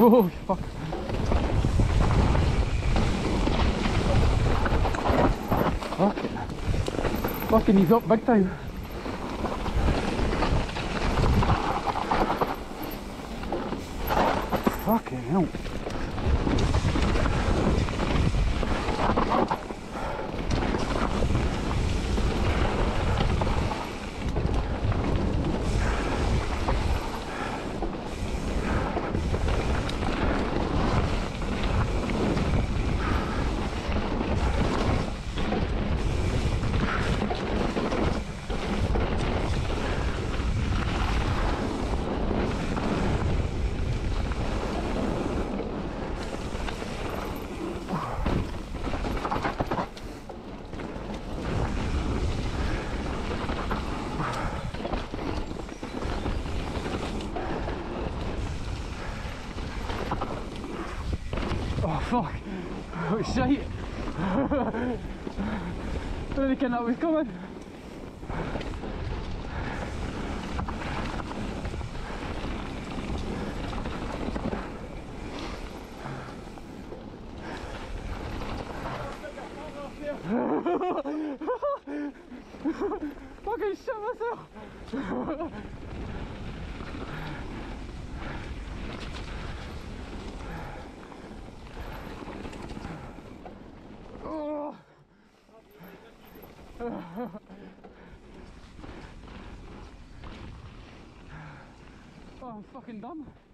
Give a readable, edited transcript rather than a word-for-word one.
Oh, fuck. Fucking. Fucking he's up big time. Fucking hell. Oh fuck! Oh shit! I didn't think that was coming. Fucking shit myself! Oh, I'm fucking done.